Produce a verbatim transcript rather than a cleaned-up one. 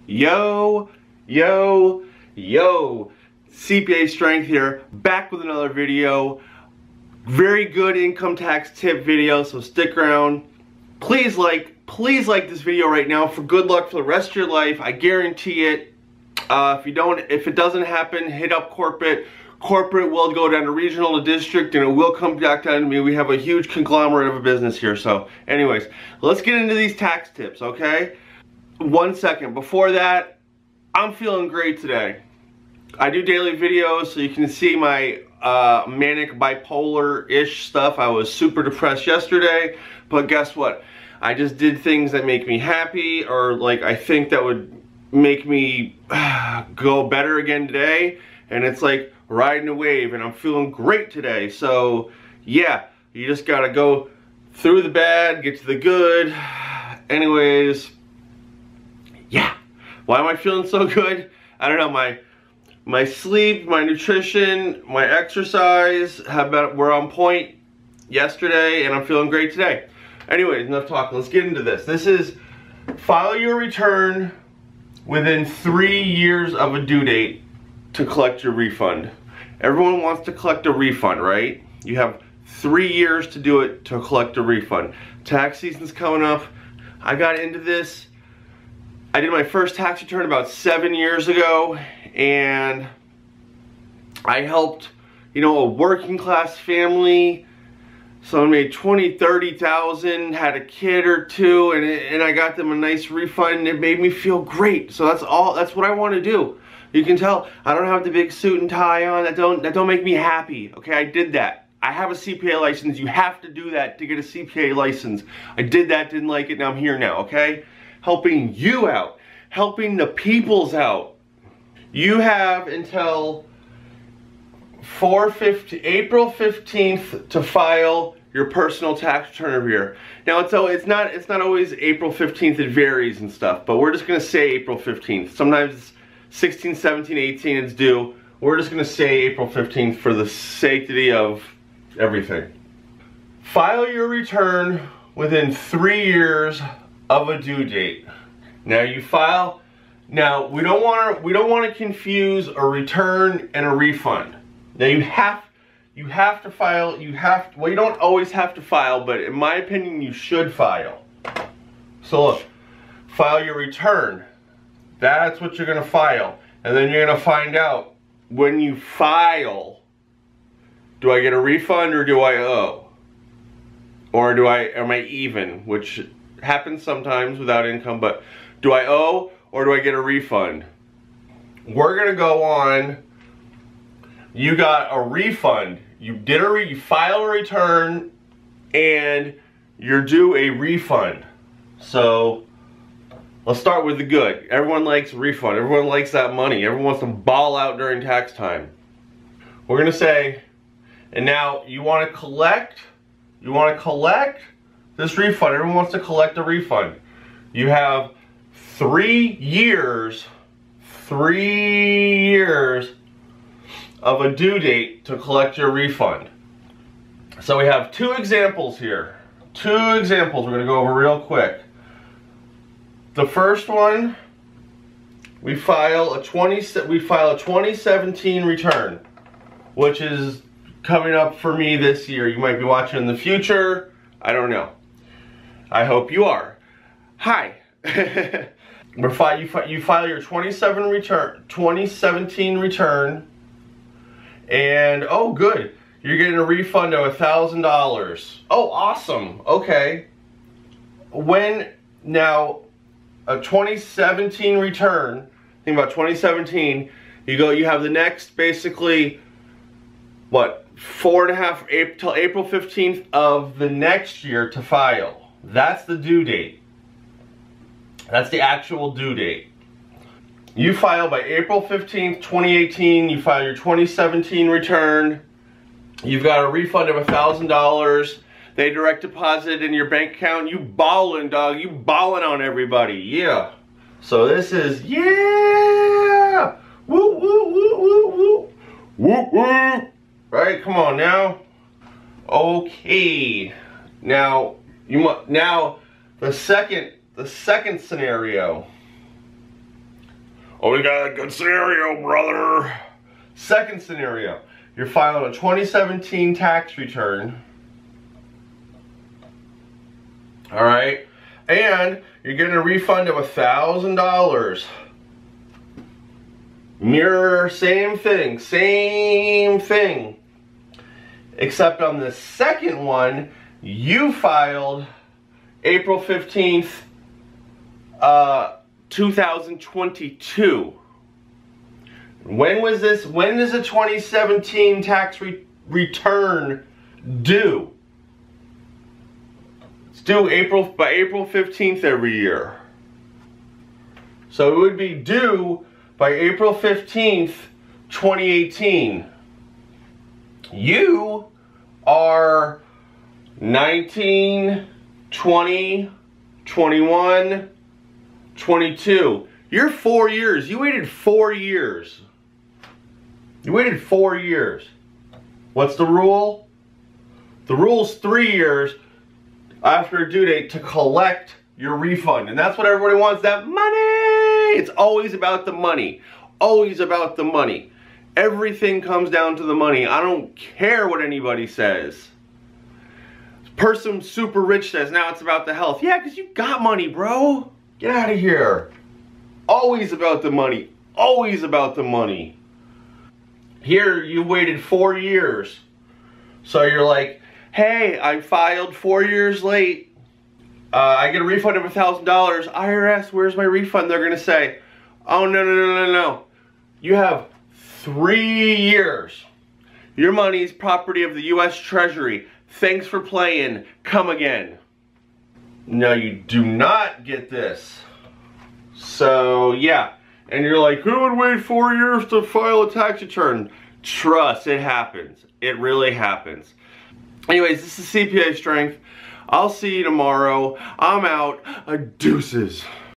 Yo, yo, yo, C P A Strength here, back with another video. Very good income tax tip video, so stick around. Please like, please like this video right now for good luck for the rest of your life. I guarantee it. Uh, if you don't, if it doesn't happen, hit up corporate. Corporate will go down to regional to district, and it will come back down to me. We have a huge conglomerate of a business here. So anyways, let's get into these tax tips, okay? One second, before that, I'm feeling great today. I do daily videos so you can see my uh, manic bipolar-ish stuff. I was super depressed yesterday, but guess what? I just did things that make me happy, or like I think that would make me go better again today, and it's like riding a wave, and I'm feeling great today. So yeah, you just gotta go through the bad, get to the good. Anyways, yeah, why am I feeling so good? I don't know, my my sleep, my nutrition, my exercise have been, were on point yesterday, and I'm feeling great today. Anyways, enough talking, let's get into this. This is file your return within three years of a due date to collect your refund. Everyone wants to collect a refund, right? You have three years to do it to collect a refund. Tax season's coming up. I got into this. I did my first tax return about seven years ago, and I helped, you know, a working class family. Someone made twenty, thirty thousand, had a kid or two, and, it, and I got them a nice refund, and it made me feel great. So that's all, that's what I want to do. You can tell I don't have the big suit and tie on. That don't, that don't make me happy. Okay, I did that. I have a C P A license. You have to do that to get a C P A license. I did that, didn't like it, now I'm here now, okay? Helping you out, helping the peoples out. You have until April fifteenth to file your personal tax return every year. Now it's it's not it's not always April fifteenth, it varies and stuff, but we're just gonna say April fifteenth. Sometimes it's sixteen, seventeen, eighteen it's due. We're just gonna say April fifteenth for the safety of everything. File your return within three years of a due date. Now you file, now we don't want to we don't want to confuse a return and a refund. Now you have you have to file, you have to, well you don't always have to file, but in my opinion you should file. So look, file your return. That's what you're going to file. And then you're going to find out when you file, do I get a refund or do I owe? Or do I, am I even, which happens sometimes without income, but do I owe or do I get a refund? We're going to go on, you got a refund. You did a re, you file a return and you're due a refund. So let's start with the good. Everyone likes a refund. Everyone likes that money. Everyone wants to ball out during tax time. We're going to say, and now you want to collect, you want to collect this refund. Everyone wants to collect a refund. You have three years, three years of a due date to collect your refund. So we have two examples here. Two examples we're going to go over real quick. The first one, we file a twenty we file a twenty seventeen return, which is coming up for me this year. You might be watching in the future. I don't know. I hope you are. Hi. We're fi you, fi you file your twenty-seven return, twenty seventeen return, and oh, good, you're getting a refund of a thousand dollars. Oh, awesome. Okay. When now. A twenty seventeen return, think about twenty seventeen, you go, you have the next basically, what, four and a half, till April fifteenth of the next year to file. That's the due date. That's the actual due date. You file by April fifteenth, twenty eighteen, you file your twenty seventeen return, you've got a refund of a thousand dollars. They direct deposit in your bank account. You ballin', dog. You ballin' on everybody. Yeah. So this is, yeah. Woo, woo, woo, woo, woo. Woo, woo. Right, come on now. Okay. Now, you now the second, the second scenario. Oh, we got a good scenario, brother. Second scenario, you're filing a twenty seventeen tax return. All right, and you're getting a refund of a thousand dollars. Mirror, same thing, same thing. Except on the second one, you filed April fifteenth, uh, two thousand twenty-two. When was this? When is a twenty seventeen tax re return due? It's due April by April fifteenth every year. So it would be due by April fifteenth, twenty eighteen. You are nineteen, twenty, twenty-one, twenty-two. You're four years. You waited four years. You waited four years. What's the rule? The rule's three years after a due date to collect your refund. And that's what everybody wants, that money. It's always about the money. Always about the money. Everything comes down to the money. I don't care what anybody says. Person super rich says, now it's about the health. Yeah, because you got money, bro. Get out of here. Always about the money. Always about the money. Here, you waited four years. So you're like, hey, I filed four years late. Uh, I get a refund of a thousand dollars. I R S, where's my refund? They're going to say, oh, no, no, no, no, no. You have three years. Your money is property of the U S Treasury. Thanks for playing. Come again. No, you do not get this. So, yeah. And you're like, who would wait four years to file a tax return? Trust, it happens. It really happens. Anyways, this is C P A Strength. I'll see you tomorrow. I'm out. Uh, deuces.